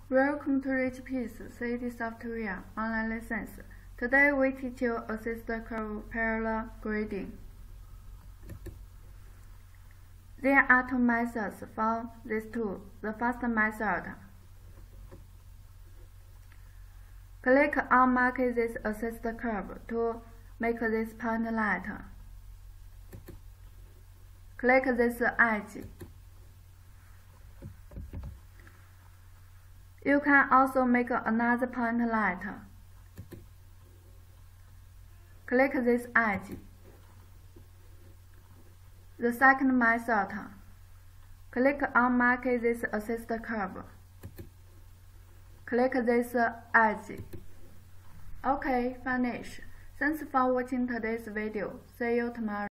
Welcome to Richpeace CAD software online lessons. Today we teach you assist curve parallel grading. There are two methods for this tool. The first method. Click on Mark this assist curve to make this point light. Click this edge. You can also make another point light. Click this edge. The second method. Click on Mark this assist curve. Click this edge. OK, finish. Thanks for watching today's video. See you tomorrow.